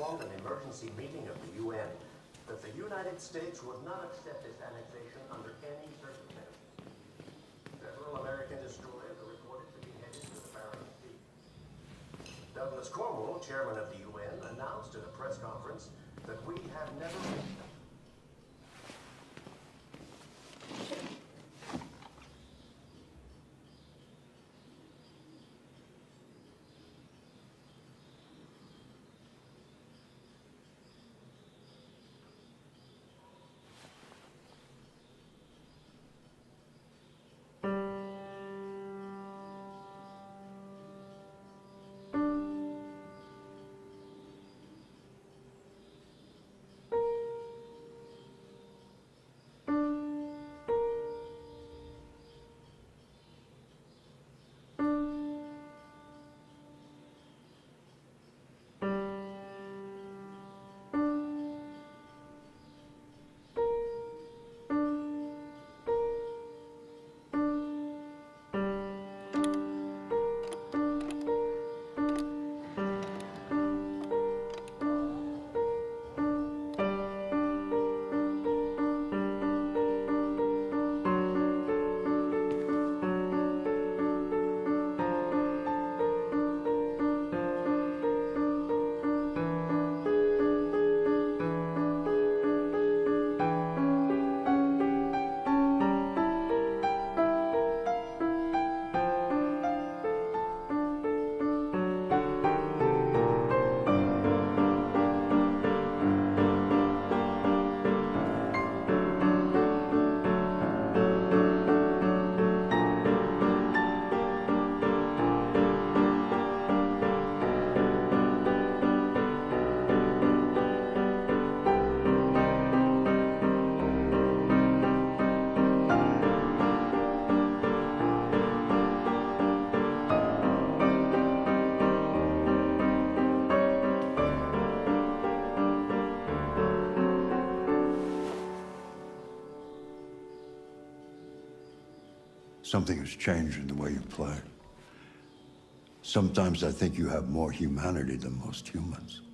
called an emergency meeting of the UN that the United States would not accept this annexation under any circumstances. Several American destroyers are reported to be headed to the Barents Sea. Douglas Cornwall, chairman of the UN, announced at a press conference that we have never reached them. Something has changed in the way you play. Sometimes I think you have more humanity than most humans.